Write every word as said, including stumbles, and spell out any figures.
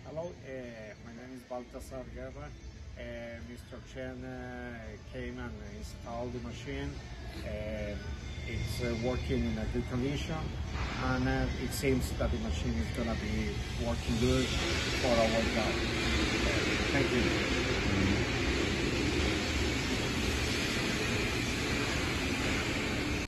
Hello, uh, my name is Baltasar Guerra. Uh, Mister Chen uh, came and installed the machine. Uh, it's uh, working in a good condition, and uh, it seems that the machine is going to be working good for our job. Uh, thank you.